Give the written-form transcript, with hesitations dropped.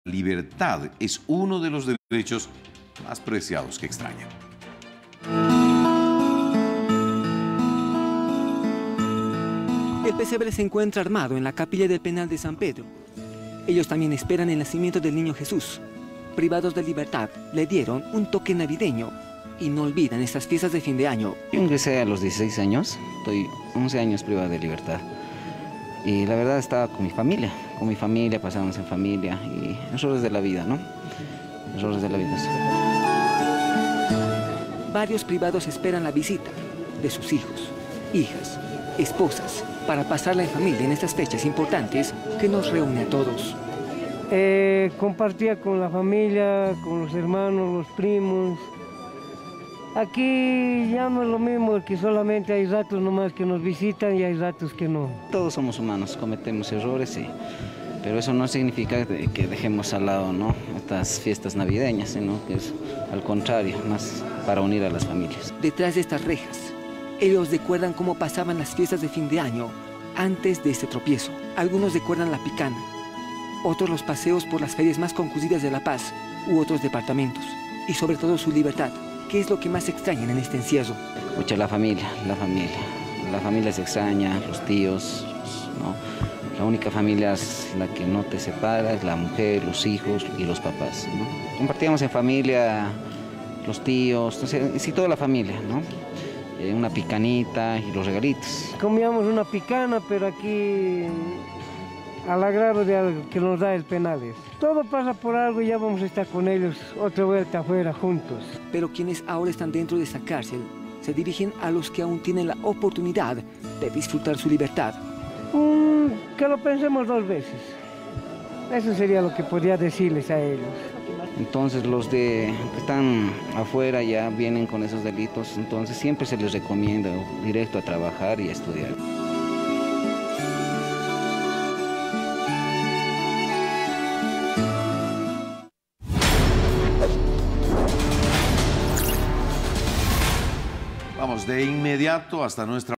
libertad es uno de los derechos más preciados que extrañan. El pesebre se encuentra armado en la capilla del penal de San Pedro. Ellos también esperan el nacimiento del niño Jesús. Privados de libertad, le dieron un toque navideño y no olvidan estas fiestas de fin de año. Yo ingresé a los 16 años, estoy 11 años privado de libertad. Y la verdad estaba con mi familia, pasábamos en familia y errores de la vida, ¿no? Errores de la vida. Varios privados esperan la visita de sus hijos, hijas, esposas, para pasarla en familia en estas fechas importantes que nos reúnen a todos. Compartía con la familia, con los hermanos, los primos. Aquí ya no es lo mismo, que solamente hay ratos nomás que nos visitan y hay ratos que no. Todos somos humanos, cometemos errores, sí, pero eso no significa que dejemos al lado, ¿no?, estas fiestas navideñas, sino que es al contrario, más para unir a las familias. Detrás de estas rejas, ellos recuerdan cómo pasaban las fiestas de fin de año antes de este tropiezo. Algunos recuerdan la picana, otros los paseos por las ferias más concurridas de La Paz u otros departamentos, y sobre todo su libertad. ¿Qué es lo que más extrañan en este encierro? Mucha la familia se extraña, los tíos, ¿no? La única familia es la que no te separa, es la mujer, los hijos y los papás, ¿no? Compartíamos en familia, los tíos, entonces, sí, toda la familia, ¿no? Una picanita y los regalitos. Comíamos una picana, pero aquí al agrado de algo que nos da el Penales. Todo pasa por algo y ya vamos a estar con ellos otra vuelta afuera juntos. Pero quienes ahora están dentro de esta cárcel se dirigen a los que aún tienen la oportunidad de disfrutar su libertad. Que lo pensemos dos veces. Eso sería lo que podría decirles a ellos. Entonces los que están afuera ya vienen con esos delitos, entonces siempre se les recomienda directo a trabajar y a estudiar. Vamos de inmediato hasta nuestra